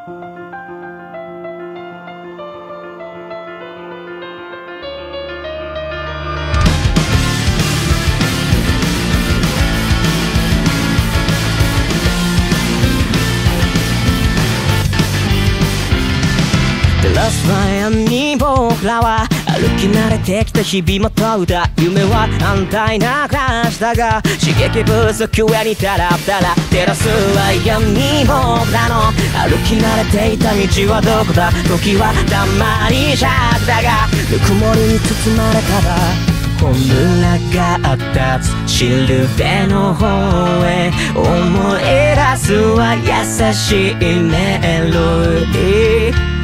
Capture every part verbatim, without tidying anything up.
ラストラインに僕らは歩き慣れてきた日々も問うた夢は安泰な暮らしだが刺激不足上にタラタラ照らすは闇僕らの歩き慣れていた道はどこだ時はたまに尺だがぬくもりに包まれたら本村が立つシルベの方へ思い出すは優しいメロディー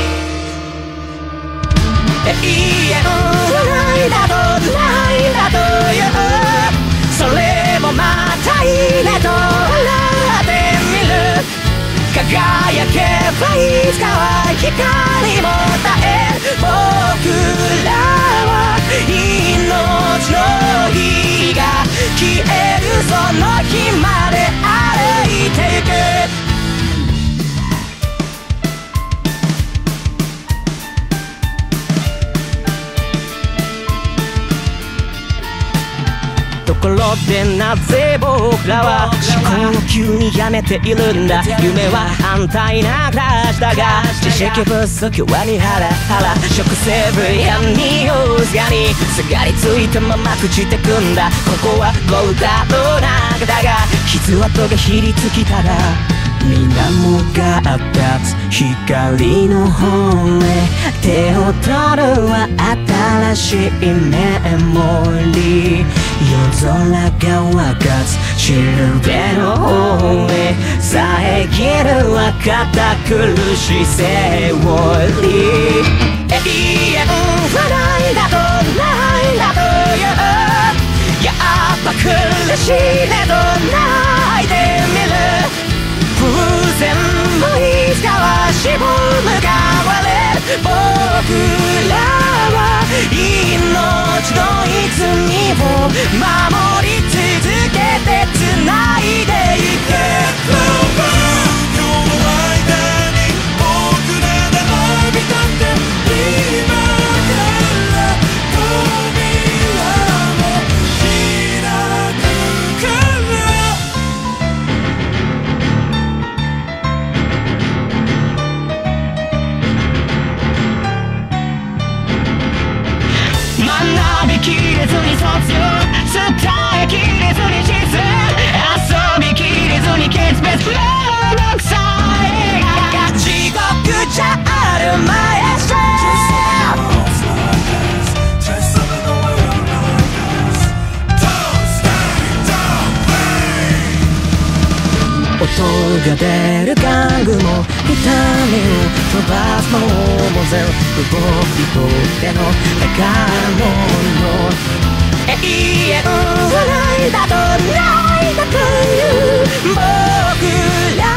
永遠ないだとないだというそれもまたいいねと笑ってみる輝けばいつかは光も絶える僕らは命の火が消えるその日まで歩いてゆくところでなぜ僕らは思考を急にやめているんだ夢は反対な暮らしだが知識不足はにハラハラ食成分や匂いすがにすがりついたまま朽ちてくんだここはゴーダの中だが傷跡がひりつきたら水面が立つ光の方へ手を取るは新しいメモリー夜空が分かつシルベの方へ遮るは堅苦しいセオリー永遠はないだとないだというやっぱ苦しいねと泣いてみる風船もいつかはしぼむ変われる僕らは命の泉を守り続けて繋いでいく Clover 今日の間に僕らが浴びたって今から扉を開くから学びきれずに卒業伝えきれずに実遊びきれずに決別フローの臭いが地獄じゃあるまいさ音が出る玩具も痛みを飛ばすものも全部僕にとっての宝物永遠はないだとないだという僕ら